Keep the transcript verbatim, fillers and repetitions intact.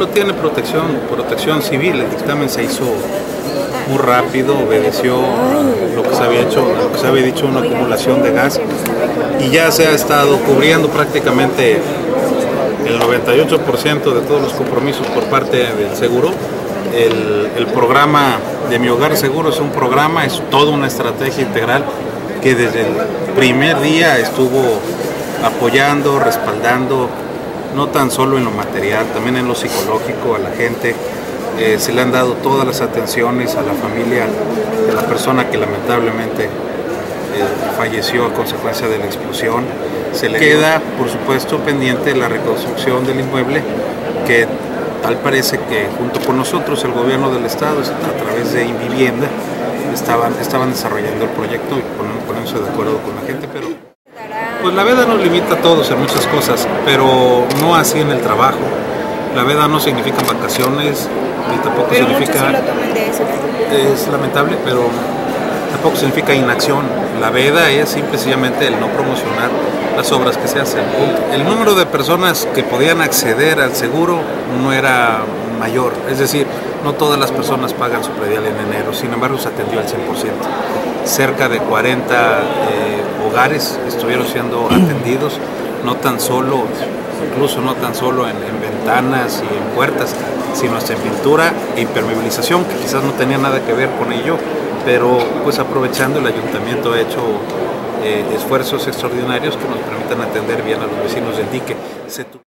lo tiene protección, protección civil. El dictamen se hizo muy rápido, obedeció a lo que se había hecho, lo que se había dicho, una acumulación de gas, y ya se ha estado cubriendo prácticamente el noventa y ocho por ciento de todos los compromisos por parte del seguro. El, el programa de Mi Hogar Seguro es un programa, es toda una estrategia integral que desde el primer día estuvo apoyando, respaldando, no tan solo en lo material, también en lo psicológico a la gente. Eh, se le han dado todas las atenciones a la familia de la persona que lamentablemente eh, falleció a consecuencia de la explosión. Se le queda, por supuesto, pendiente la reconstrucción del inmueble, que tal parece que junto con nosotros, el gobierno del estado, a través de Invivienda, estaban, estaban desarrollando el proyecto y poniéndose de acuerdo con la gente. Pero pues la veda nos limita a todos en muchas cosas, pero no así en el trabajo. La veda no significa vacaciones, ni tampoco pero significa... Muchos sí lo toman de eso. Es lamentable, pero tampoco significa inacción. La veda es simple y sencillamente el no promocionar las obras que se hacen. El número de personas que podían acceder al seguro no era mayor, es decir, no todas las personas pagan su predial en enero, sin embargo se atendió al cien por ciento. Cerca de cuarenta eh, hogares estuvieron siendo atendidos, no tan solo, incluso no tan solo en, en ventanas y en puertas, sino hasta en pintura e impermeabilización, que quizás no tenía nada que ver con ello, pero pues aprovechando, el ayuntamiento ha hecho eh, esfuerzos extraordinarios que nos permitan atender bien a los vecinos del dique. Se